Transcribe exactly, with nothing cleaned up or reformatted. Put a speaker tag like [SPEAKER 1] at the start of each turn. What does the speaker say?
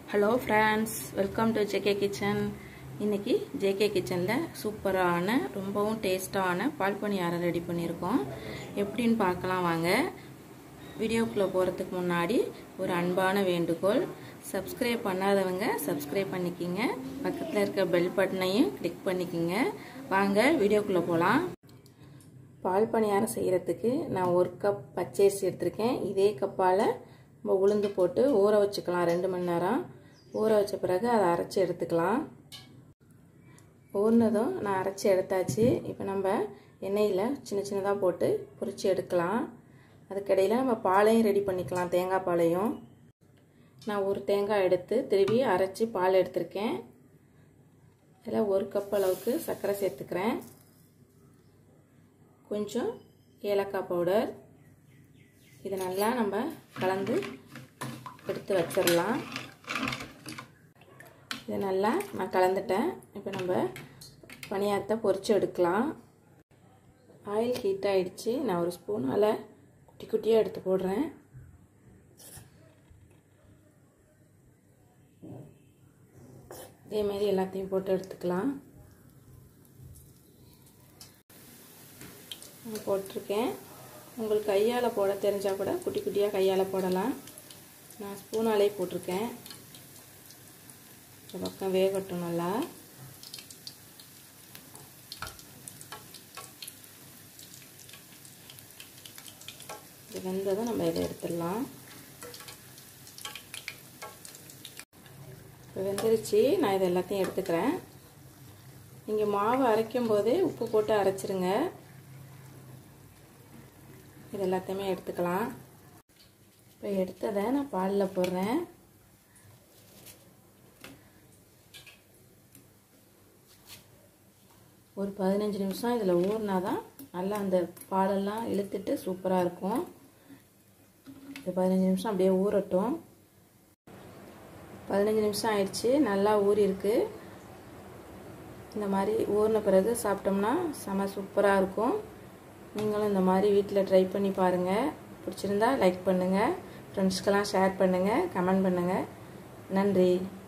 [SPEAKER 1] Hello friends, welcome to J K Kitchen. இன்னைக்கு J K Kitchenல சூப்பரான ரொம்பவும் டேஸ்டான பால் பணியாரம் ரெடி பண்ணிருக்கோம். எப்படின்னு பார்க்கலாம் வாங்க. வீடியோக்குள்ள போறதுக்கு முன்னாடி ஒரு அன்பான வேண்டுகோள், Subscribe பண்ணாதவங்க Subscribe பண்ணிக்கங்க. பக்கத்துல இருக்க பெல் பட்டனையும் கிளிக் பண்ணிக்கங்க. வாங்க வீடியோக்குள்ள போலாம். பால் பணியாரம் செய்யறதுக்கு நான் ஒரு கப் பச்சரிசி எடுத்துர்க்கேன். இதே கப்பால நம்ம உளுந்து போட்டு ஊற வச்சுக்கலாம் ரெண்டு மணி நேரம். ஊற வச்ச பிறகு அதை அரைச்சு எடுத்துக்கலாம். ஊறினதும் நான் அரைச்சு எடுத்தாச்சு. இப்போ நம்ம எண்ணெயில் சின்ன சின்னதாக போட்டு பொரிச்சு எடுக்கலாம். அதுக்கடையில் நம்ம பாலையும் ரெடி பண்ணிக்கலாம், தேங்காய் பாலையும். நான் ஒரு தேங்காய் எடுத்து திருவி அரைச்சி பால் எடுத்திருக்கேன். இதில் ஒரு கப் அளவுக்கு சர்க்கரை சேர்த்துக்கிறேன். கொஞ்சம் ஏலக்காய் பவுடர். இதை நல்லா நம்ம கலந்து எடுத்து வச்சிடலாம். இதை நல்லா நான் கலந்துட்டேன். இப்போ நம்ம பணியாரத்தை பொரிச்சு எடுக்கலாம். ஆயில் ஹீட் ஆகிடுச்சு. நான் ஒரு ஸ்பூனால் குட்டி குட்டியாக எடுத்து போடுறேன். இதேமாரி எல்லாத்தையும் போட்டு எடுத்துக்கலாம். நான் போட்டிருக்கேன். உங்களுக்கு கையால் போட தெரிஞ்சால் கூட குட்டி குட்டியாக கையால் போடலாம். நான் ஸ்பூனாலே போட்டிருக்கேன். இந்த பக்கம் வேகட்டும் நல்லா. இது வெந்ததும் நம்ம இதை எடுத்துடலாம். இப்போ வெந்துருச்சு. நான் இதை எல்லாத்தையும் எடுத்துக்கிறேன். நீங்கள் மாவு அரைக்கும் போதே உப்பு போட்டு அரைச்சிருங்க. இது எல்லாத்தையுமே எடுத்துக்கலாம். இப்போ எடுத்ததை நான் பாலில் போடுறேன். ஒரு பதினஞ்சு நிமிஷம் இதில் ஊறினா தான் நல்லா அந்த பாலெல்லாம் இழுத்துட்டு சூப்பராக இருக்கும். இது பதினஞ்சு நிமிஷம் அப்படியே ஊறட்டும். பதினஞ்சு நிமிஷம் ஆயிடுச்சு. நல்லா ஊறி இருக்கு. இந்த மாதிரி ஊறின பிறகு சாப்பிட்டோம்னா செம சூப்பராக இருக்கும். நீங்களும் இந்த மாதிரி வீட்டில் ட்ரை பண்ணி பாருங்கள். பிடிச்சிருந்தா லைக் பண்ணுங்கள், ஃப்ரெண்ட்ஸ்க்கெல்லாம் ஷேர் பண்ணுங்கள், கமெண்ட் பண்ணுங்கள். நன்றி.